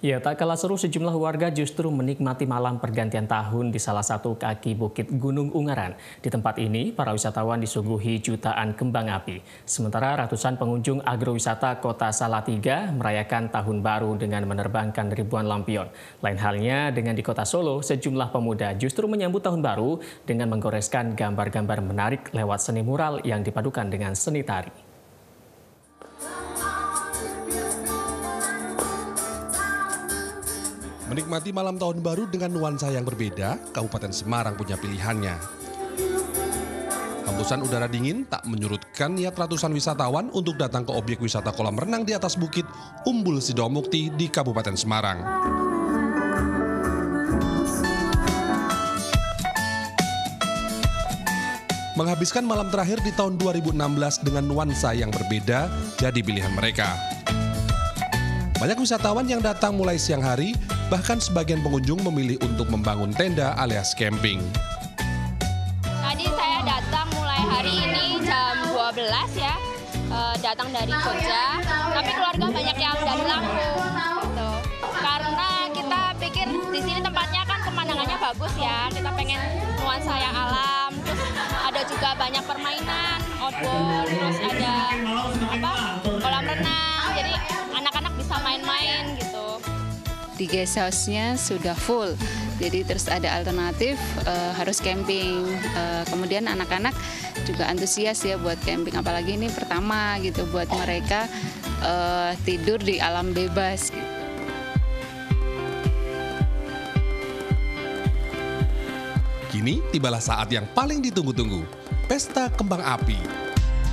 Ya, tak kalah seru sejumlah warga justru menikmati malam pergantian tahun di salah satu kaki bukit Gunung Ungaran. Di tempat ini, para wisatawan disuguhi jutaan kembang api. Sementara ratusan pengunjung agrowisata Kota Salatiga merayakan tahun baru dengan menerbangkan ribuan lampion. Lain halnya dengan di Kota Solo, sejumlah pemuda justru menyambut tahun baru dengan menggoreskan gambar-gambar menarik lewat seni mural yang dipadukan dengan seni tari. Menikmati malam tahun baru dengan nuansa yang berbeda, Kabupaten Semarang punya pilihannya. Hembusan udara dingin tak menyurutkan niat ratusan wisatawan untuk datang ke objek wisata kolam renang di atas bukit Umbul Sidomukti di Kabupaten Semarang. Menghabiskan malam terakhir di tahun 2016 dengan nuansa yang berbeda jadi pilihan mereka. Banyak wisatawan yang datang mulai siang hari, bahkan sebagian pengunjung memilih untuk membangun tenda alias camping. Tadi saya datang mulai hari ini jam 12 ya, datang dari Jogja, tapi keluarga banyak yang dari Lampung. Gitu. Karena kita pikir di sini tempatnya kan pemandangannya bagus ya, kita pengen nuansa yang alam, terus ada juga banyak permainan, outboard, terus ada kolam renang, jadi anak-anak bisa main-main gitu. Di guest house-nya sudah full, jadi terus ada alternatif harus camping. Kemudian anak-anak juga antusias ya buat camping, apalagi ini pertama gitu buat mereka tidur di alam bebas. Gitu. Kini tibalah saat yang paling ditunggu-tunggu, Pesta Kembang Api.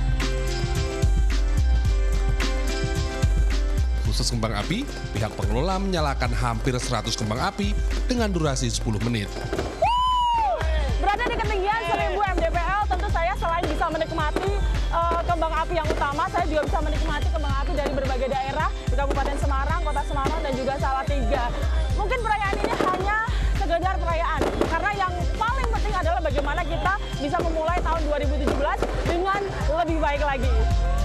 Khusus kembang api, pihak pengelola menyalakan hampir 100 kembang api dengan durasi 10 menit. Berada di ketinggian 1000 mdpl, tentu saya selain bisa menikmati kembang api yang utama, saya juga bisa menikmati kembang api dari berbagai daerah di Kabupaten Semarang, Kota Semarang, dan juga Salatiga. Mungkin perayaan ini hanya sekedar perayaan, karena yang paling penting adalah bagaimana kita bisa memulai tahun 2017 dengan lebih baik lagi.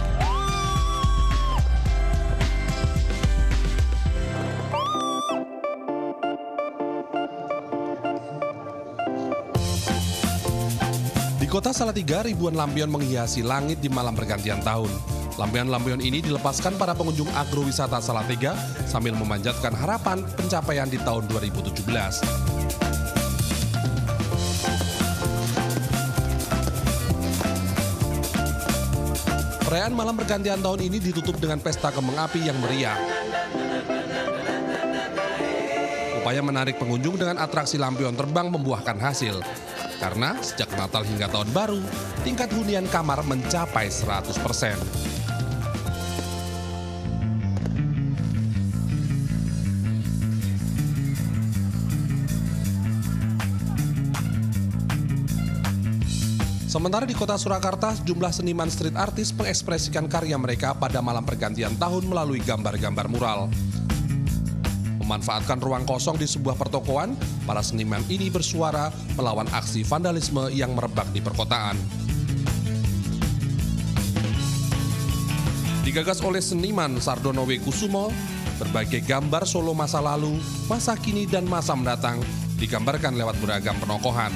Di Kota Salatiga, ribuan lampion menghiasi langit di malam pergantian tahun. Lampion-lampion ini dilepaskan para pengunjung agrowisata Salatiga sambil memanjatkan harapan pencapaian di tahun 2017. Perayaan malam pergantian tahun ini ditutup dengan pesta kembang api yang meriah. Upaya menarik pengunjung dengan atraksi lampion terbang membuahkan hasil. Karena sejak Natal hingga Tahun Baru, tingkat hunian kamar mencapai 100%. Sementara di Kota Surakarta, sejumlah seniman street artis mengekspresikan karya mereka pada malam pergantian tahun melalui gambar-gambar mural. Memanfaatkan ruang kosong di sebuah pertokoan, para seniman ini bersuara melawan aksi vandalisme yang merebak di perkotaan. Digagas oleh seniman Sardono W. Kusumo, berbagai gambar Solo masa lalu, masa kini, dan masa mendatang digambarkan lewat beragam penokohan.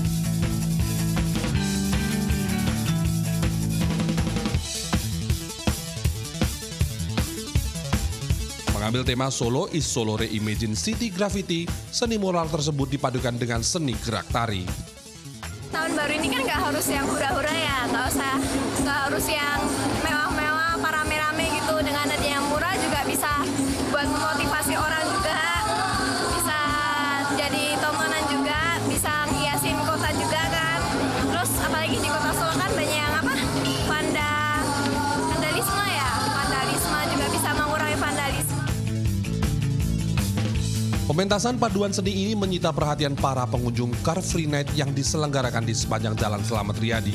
Mengambil tema Solo is Solo Reimagine City Graffiti, seni mural tersebut dipadukan dengan seni gerak tari. Tahun baru ini kan nggak harus yang hura-hura ya, nggak harus yang mewah-mewah, rame-rame gitu. Dengan ada yang murah juga bisa buat memotivasi orang juga, bisa jadi tontonan juga, bisa ngiasin kota juga kan. Terus apalagi di Kota Solo kan banyak yang vandalisme ya, vandalisme juga bisa mengurangi vandalisme. Pementasan paduan seni ini menyita perhatian para pengunjung Car Free Night yang diselenggarakan di sepanjang Jalan Slamet Riyadi.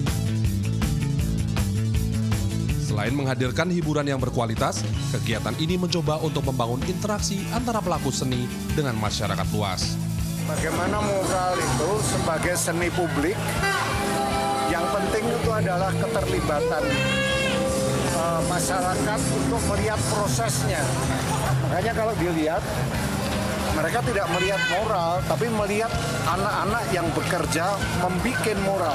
Selain menghadirkan hiburan yang berkualitas, kegiatan ini mencoba untuk membangun interaksi antara pelaku seni dengan masyarakat luas. Bagaimana mural itu sebagai seni publik, yang penting itu adalah keterlibatan masyarakat untuk melihat prosesnya. Makanya kalau dilihat, mereka tidak melihat moral, tapi melihat anak-anak yang bekerja membikin moral.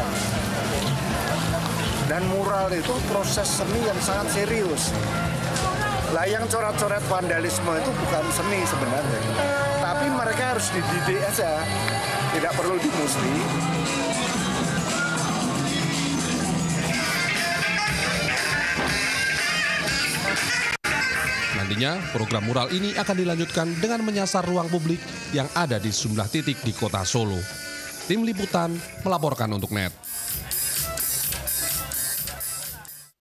Dan moral itu proses seni yang sangat serius. Lah yang coret-coret vandalisme itu bukan seni sebenarnya. Tapi mereka harus dididik aja, tidak perlu dimusuhi. Nantinya, program mural ini akan dilanjutkan dengan menyasar ruang publik yang ada di sejumlah titik di kota Solo. Tim Liputan melaporkan untuk NET.